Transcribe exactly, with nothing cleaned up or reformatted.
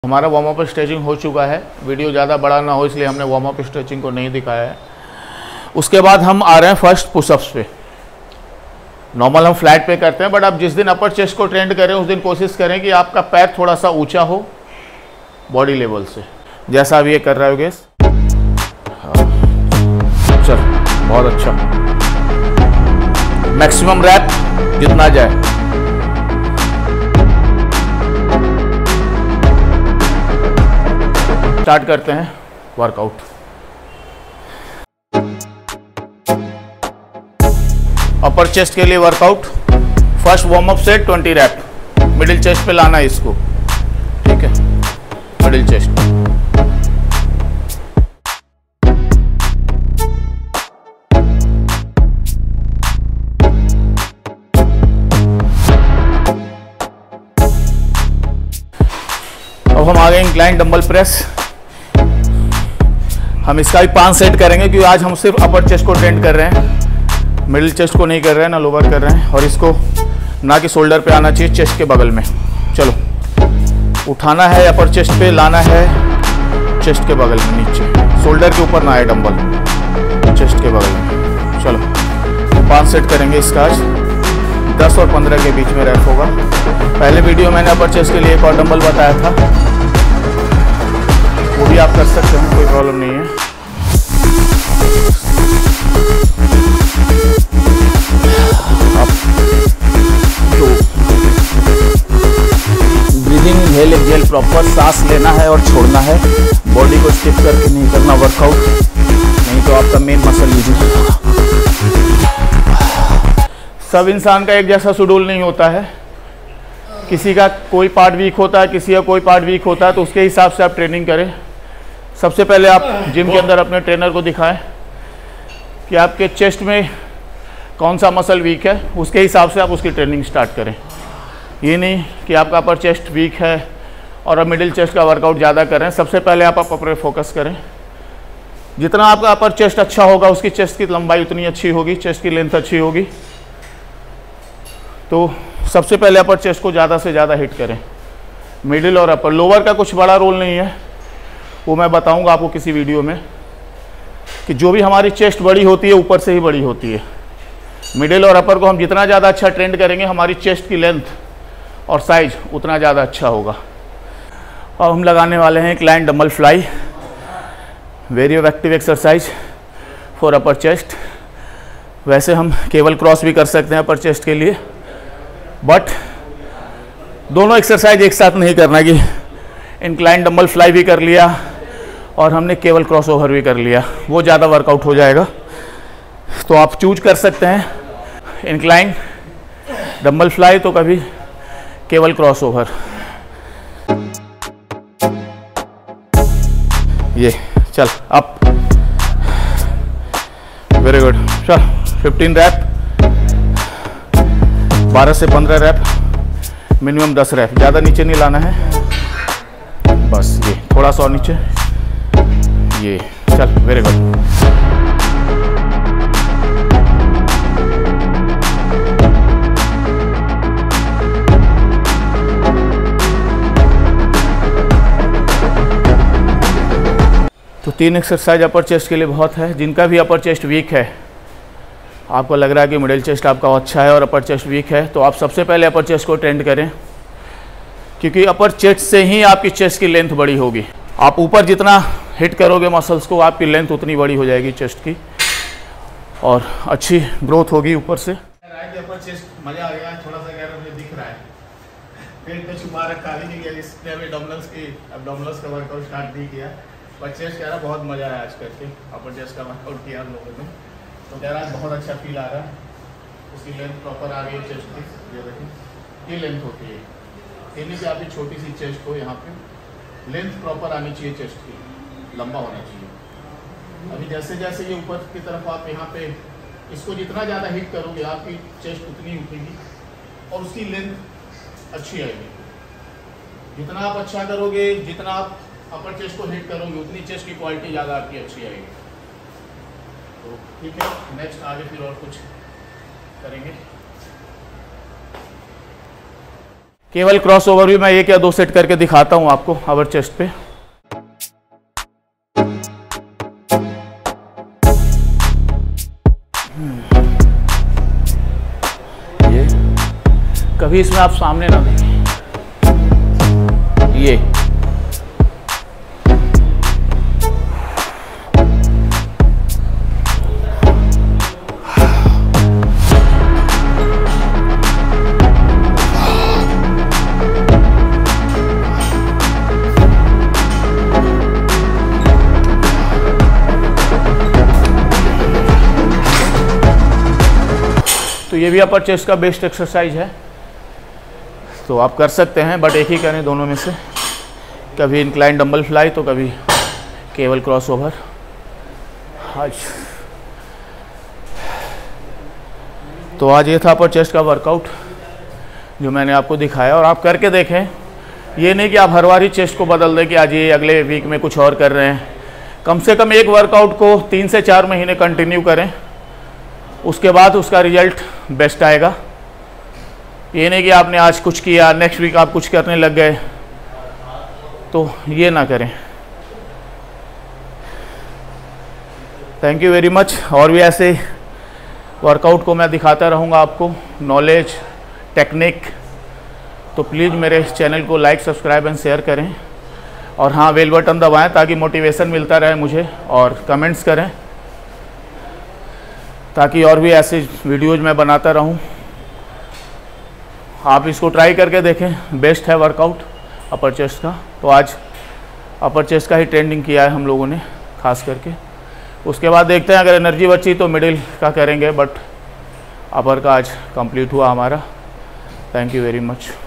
हमारा warm up stretching हो चुका है। वीडियो ज़्यादा बड़ा ना हो इसलिए हमने वार्म अप स्ट्रेचिंग को नहीं दिखाया है। उसके बाद हम आ रहे हैं फर्स्ट पुशअप्स पे। नॉर्मल हम फ्लैट पे करते हैं, बट आप जिस दिन अपर चेस्ट को ट्रेंड करें उस दिन कोशिश करें कि आपका पैर थोड़ा सा ऊंचा हो बॉडी लेवल से, जैसा अब ये कर रहा है गेस। हाँ चल, बहुत अच्छा। मैक्सिमम रैप जितना जाए। स्टार्ट करते हैं वर्कआउट। अपर चेस्ट के लिए वर्कआउट। फर्स्ट वार्म अप से ट्वेंटी रैप मिडिल चेस्ट पे लाना है इसको, ठीक है। मिडिल चेस्ट, अब हम आ गए इंक्लाइन डंबल प्रेस। हम इसका भी पांच सेट करेंगे क्योंकि आज हम सिर्फ अपर चेस्ट को ट्रेंड कर रहे हैं, मिडिल चेस्ट को नहीं कर रहे हैं, ना लोअर कर रहे हैं। और इसको ना कि शोल्डर पे आना चाहिए, चेस्ट के बगल में। चलो, उठाना है अपर चेस्ट पे, लाना है चेस्ट के बगल में नीचे, शोल्डर के ऊपर ना आए डंबल, चेस्ट के बगल में। चलो पांच सेट करेंगे इसका आज। दस और पंद्रह के बीच में रैप होगा। पहले वीडियो मैंने अपर चेस्ट के लिए एक और डंबल बताया था, वो भी आप कर सकते हैं, कोई प्रॉब्लम नहीं है। आप तो ब्रीदिंग, इनहेल एक्सहेल, प्रॉपर सांस लेना है और छोड़ना है। बॉडी को स्टिफ करके नहीं करना वर्कआउट, नहीं तो आपका मेन मसल यूज होगा। सब इंसान का एक जैसा शेड्यूल नहीं होता है, किसी का कोई पार्ट वीक होता है, किसी का कोई पार्ट वीक होता है, तो उसके हिसाब से आप ट्रेनिंग करें। सबसे पहले आप जिम के अंदर अपने ट्रेनर को दिखाएं कि आपके चेस्ट में कौन सा मसल वीक है, उसके हिसाब से आप उसकी ट्रेनिंग स्टार्ट करें। ये नहीं कि आपका अपर चेस्ट वीक है और अब मिडिल चेस्ट का वर्कआउट ज़्यादा करें। सबसे पहले आप अपर पे फोकस करें। जितना आपका अपर चेस्ट अच्छा होगा, उसकी चेस्ट की लंबाई उतनी अच्छी होगी, चेस्ट की लेंथ अच्छी होगी। तो सबसे पहले अपर चेस्ट को ज़्यादा से ज़्यादा हिट करें। मिडिल और अपर, लोअर का कुछ बड़ा रोल नहीं है, वो मैं बताऊंगा आपको किसी वीडियो में, कि जो भी हमारी चेस्ट बड़ी होती है ऊपर से ही बड़ी होती है। मिडिल और अपर को हम जितना ज़्यादा अच्छा ट्रेंड करेंगे, हमारी चेस्ट की लेंथ और साइज उतना ज़्यादा अच्छा होगा। और हम लगाने वाले हैं incline dumbbell fly, very effective exercise for upper chest. वैसे हम केबल क्रॉस भी कर सकते हैं अपर चेस्ट के लिए, बट दोनों एक्सरसाइज एक साथ नहीं करना कि इंक्लाइन डंबल फ्लाई भी कर लिया और हमने केबल क्रॉस ओवर भी कर लिया, वो ज़्यादा वर्कआउट हो जाएगा। तो आप चूज कर सकते हैं इंक्लाइन डंबल फ्लाई तो कभी केबल क्रॉस ओवर। ये चल अप, वेरी गुड। चल फिफ्टीन रैप, बारह से पंद्रह रैप, मिनिमम दस रैप, ज़्यादा नीचे नहीं लाना है, बस ये थोड़ा सा और नीचे। ये चल, वेरी गुड। तो तीन एक्सरसाइज अपर चेस्ट के लिए बहुत है। जिनका भी अपर चेस्ट वीक है, आपको लग रहा है कि मिडिल चेस्ट आपका अच्छा है और अपर चेस्ट वीक है, तो आप सबसे पहले अपर चेस्ट को ट्रेंड करें, क्योंकि अपर चेस्ट से ही आपकी चेस्ट की लेंथ बड़ी होगी। आप ऊपर जितना हिट करोगे मसल्स को, आपकी लेंथ उतनी बड़ी हो जाएगी चेस्ट की और अच्छी ग्रोथ होगी ऊपर से। अपर चेस्ट मजा आ गया, थोड़ा सा गैर मुझे दिख रहा है, पेट पे छुपा रखा भी नहीं गया, इसलिए अभी डम्बल्स की डम्बल्स का वर्कआउट स्टार्ट नहीं किया। पर चेस्ट कह रहा बहुत मजा आया आज करके, अपर चेस्ट का वर्कआउट किया हम लोगों ने, तो कह रहा बहुत अच्छा फील आ रहा है। उसकी लेंथ प्रॉपर आ रही है चेस्ट की, ये देखिए ये लेंथ होती है। ये नहीं कि आपकी छोटी सी चेस्ट हो, यहाँ पे लेंथ प्रॉपर आनी चाहिए चेस्ट की, लंबा होना चाहिए। अभी जैसे जैसे ये ऊपर की तरफ आप यहाँ पे इसको जितना ज़्यादा हिट करोगे, आपकी चेस्ट उतनी उठेगी और उसकी लेंथ अच्छी आएगी। जितना आप अच्छा करोगे, जितना आप अपर चेस्ट को हिट करोगे, उतनी चेस्ट की क्वालिटी ज़्यादा आपकी अच्छी आएगी। तो ठीक है, नेक्स्ट आगे फिर और कुछ करेंगे। केवल क्रॉस ओवर भी मैं एक या दो सेट करके दिखाता हूँ आपको अपर चेस्ट पे। ये कभी इसमें आप सामने ना देखें, ये तो ये भी अपर चेस्ट का बेस्ट एक्सरसाइज है, तो आप कर सकते हैं, बट एक ही करें दोनों में से, कभी इंक्लाइन डंबल फ्लाई तो कभी केवल क्रॉस ओवर। आज तो आज ये था अपर चेस्ट का वर्कआउट जो मैंने आपको दिखाया, और आप करके देखें। ये नहीं कि आप हर बार ही चेस्ट को बदल दें कि आज ये अगले वीक में कुछ और कर रहे हैं। कम से कम एक वर्कआउट को तीन से चार महीने कंटिन्यू करें, उसके बाद उसका रिजल्ट बेस्ट आएगा। ये नहीं कि आपने आज कुछ किया नेक्स्ट वीक आप कुछ करने लग गए, तो ये ना करें। Thank you very much. और भी ऐसे वर्कआउट को मैं दिखाता रहूँगा आपको, नॉलेज, टेक्निक। तो प्लीज़ मेरे चैनल को लाइक, सब्सक्राइब एंड शेयर करें, और हाँ, बेल बटन दबाएं ताकि मोटिवेशन मिलता रहे मुझे, और कमेंट्स करें ताकि और भी ऐसे वीडियोज मैं बनाता रहूं। आप इसको ट्राई करके देखें, बेस्ट है वर्कआउट अपर चेस्ट का। तो आज अपर चेस्ट का ही ट्रेंडिंग किया है हम लोगों ने खास करके। उसके बाद देखते हैं, अगर एनर्जी बची तो मिडिल का करेंगे, बट अपर का आज कंप्लीट हुआ हमारा। Thank you very much.